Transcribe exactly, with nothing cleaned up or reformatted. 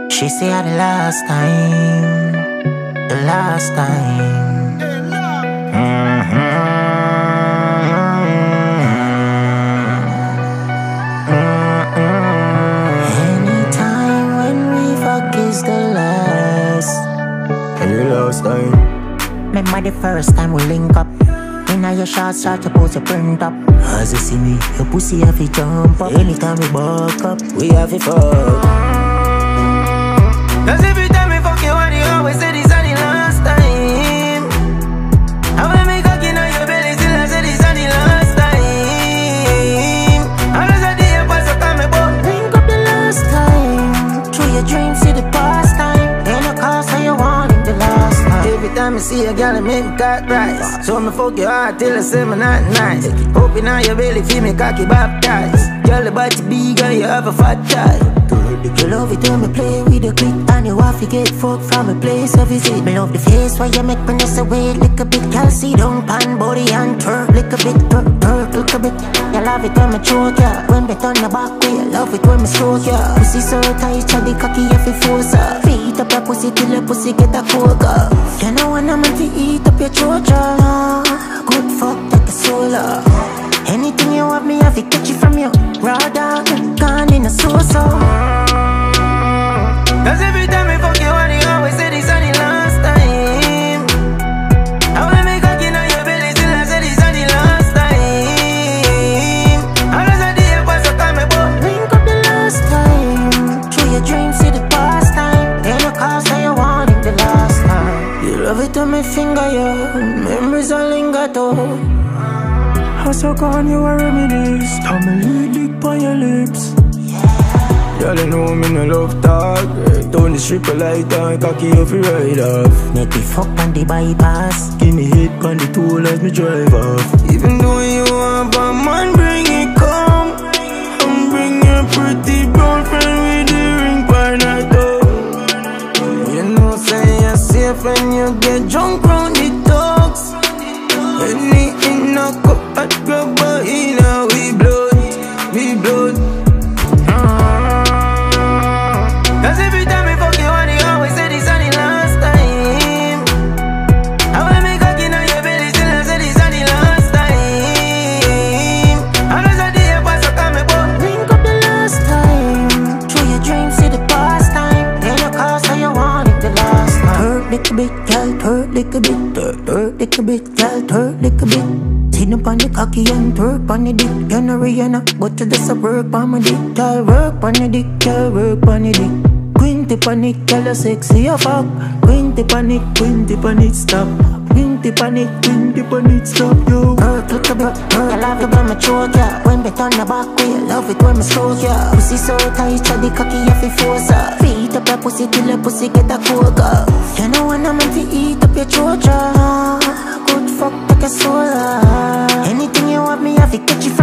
She say I the last time, the last time. Mm-hmm. Mm-hmm. Anytime when we fuck is the last, the last time. Remember the first time we link up. Inna your shots start to pose a print up. As you see me, your pussy have to jump up. Anytime we buck up, we have to fuck. Cause every time we fuck you, you always say this is the last time. I wanna make cocky on your belly, still I say this is the last time. I just a day pass up on me, boy. Link up the last time. Through your dreams, see the past time. Ain't no cost how you want it the last time. Every time I see a girl, I make me cut rice. So me fuck you hard till I say me not nice. Hoping on your belly, feel me cocky baptized. Girl, the body big and you have a fat child. You love it when me play with the click, and you have to get fucked from a place of visit. Me love the face where you make me nest away. Lick a bit, girl, see down pan body and twerk. Lick a bit, twerk, twerk, lick a bit. You love it when me choke ya, when me turn the back way. You love it when me stroke ya. Pussy so tight, ya the cocky you fi force her. Feet up your pussy till your pussy get a coca. You know when I'm to eat up your throat, ya. Good fuck, take a solar. Anything you have me, have to catch it from you. Raw dog, gone in a so-so. Cause every time we fuck you, you always say this is the last time. I wanna make cocky on your belly, still I say this is the last time. I just a day pass up on me, boy. Link up the last time. Through your dreams, see the past time. Ain't no cost how you want it the last time. You love it on my finger, yo. Memories all linger too. I suck on you a reminisce. Tell me lead dick on your lips. Y'all yeah, know me no love talk. Down the strip a light and cocky off you ride off. Make me fuck on the bypass. Give me hit on the tool as me drive off. Even though you want a man, bring it come. And bring your pretty girlfriend with the ring by night up. You know say you're safe when you get drunk round the dogs. Any in a cup at grab but in a we blood, we blood. Cause every time we fuck you, you always say this is the last time. I wanna make cocky on your belly, still I say this is the last time. I just a day pass up on me, boy. Link up the last time. Through your dreams, see the past time. Ain't no cost how you want it the last time. Twerk lick a bit, girl, twerk lick a bit. Twerk, twerk lick a bit, girl, twerk lick a bit. Sit up on the cocky and twerk on the dick. You're no Rihanna, but you just a work on my dick. Girl, work on the dick, girl, work on the dick. Quinty panic, girl, you sexy as fuck. Quinty panic, quinty panic, stop. Quinty panic, quinty panic, stop, yo. Work look a bit, work. I love it when me choke ya. When me turn the back way, I love it when me stroke ya. Pussy so tight, ya the cocky you fi force her. Feet up your pussy till your pussy get a coca. You know when I'm meant to eat up your throat, ya. Good fuck, take a soda. Anything you want me, I fi catch you.